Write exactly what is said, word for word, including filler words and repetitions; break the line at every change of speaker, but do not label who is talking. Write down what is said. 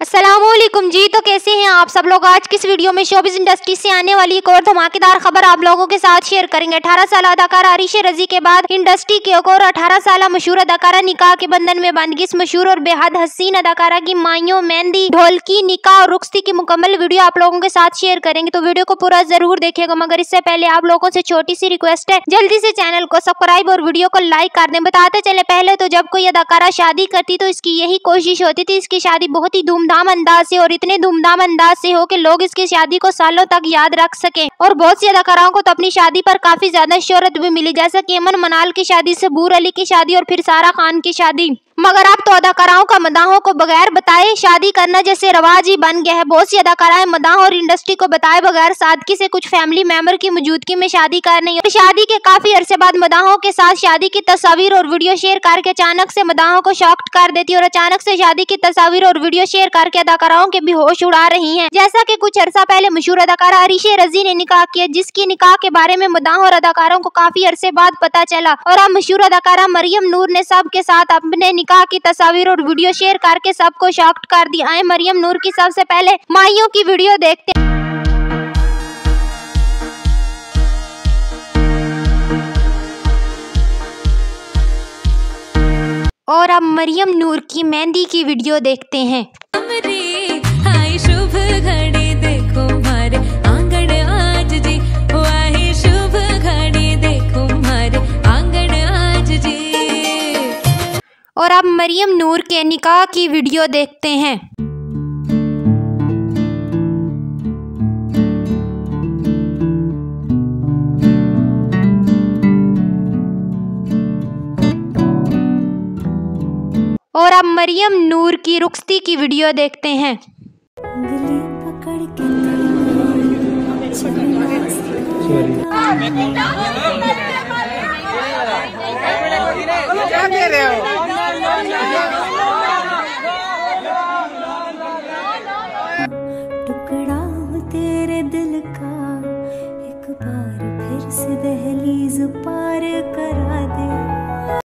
अस्सलामुअलैकुम जी। तो कैसे हैं आप सब लोग। आज किस वीडियो में शोबिज़ इंडस्ट्री से आने वाली एक और धमाकेदार खबर आप लोगों के साथ शेयर करेंगे। अठारह साल अदाकारा अरीशा रजी के बाद इंडस्ट्री की एक और अठारह साल मशहूर अदाकारा निकाह के बंधन में बंध गई। इस मशहूर और बेहद हसीन अदाकारा की माइयों मेहंदी, ढोलकी, निकाह और रुखसती की मुकम्मल वीडियो आप लोगों के साथ शेयर करेंगे, तो वीडियो को पूरा जरूर देखिएगा। मगर इससे पहले आप लोगों से छोटी सी रिक्वेस्ट है, जल्दी से चैनल को सब्सक्राइब और वीडियो को लाइक कर दें। बताते चले पहले तो जब कोई अदाकारा शादी करती तो इसकी यही कोशिश होती थी इसकी शादी बहुत ही धूमधाम अंदाज से और इतने धूमधाम अंदाज से हो कि लोग इसकी शादी को सालों तक याद रख सके। और बहुत सी अदाकाराओं को तो अपनी शादी पर काफी ज्यादा शोहरत भी मिली, जैसे कि अमन मनाल की शादी, सबूर अली की शादी और फिर सारा खान की शादी। मगर अब तो अदाकाराओं का मदाहों को बगैर बताए शादी करना जैसे रवाज ही बन गया है। बहुत सी अदाकाराएं मदाह और इंडस्ट्री को बताए बगैर सादगी से कुछ फैमिली मेंबर की मौजूदगी में शादी कर रही है। शादी के काफी अरसे बाद मदाहों के साथ शादी की तस्वीर और वीडियो शेयर करके अचानक से मदाहों को शॉक्ड कर देती है और अचानक से शादी की तस्वीर और वीडियो शेयर करके अदाकाराओं के भी होश उड़ा रही है। जैसा की कुछ अरसा पहले मशहूर अदाकारा अरीशा रजी ने निकाह किया, जिसकी निकाह के बारे में मदाहों और अदाकारों को काफी अरसे बाद पता चला। और अब मशहूर अदाकारा मरियम नूर ने सब के साथ अपने निकाह की तस्वीर और वीडियो शेयर करके सबको शॉक्ड कर दिया। आए मरियम नूर की सबसे पहले माइयों की वीडियो देखते हैं। और अब मरियम नूर की मेहंदी की वीडियो देखते हैं।
शुभ घड़ी देखो मारे आंगन आज जी, वाही शुभ घड़ी देखो मारे आंगन आज जी।
और अब मरियम नूर के निकाह की वीडियो देखते हैं। और अब मरियम नूर की रुखसती की वीडियो देखते हैं।
गले पकड़ के क्या कह रहे हो? टुकड़ा हो तेरे दिल का, एक बार फिर से दहलीज पार करा दे।